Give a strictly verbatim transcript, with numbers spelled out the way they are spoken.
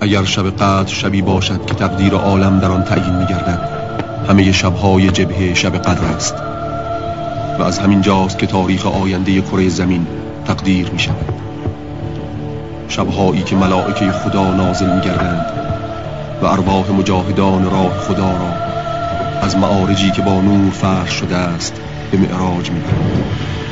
اگر شب قدر شبی باشد که تقدیر عالم در آن تعیین می‌گردد، همه شب‌های جبهه شب قدر است و از همین جاست که تاریخ آینده کره زمین تقدیر می‌شود. شب‌هایی که ملائکه خدا نازل می‌گردند و ارواح مجاهدان راه خدا را از معارجی که با نور فرش شده است به معراج می‌برند.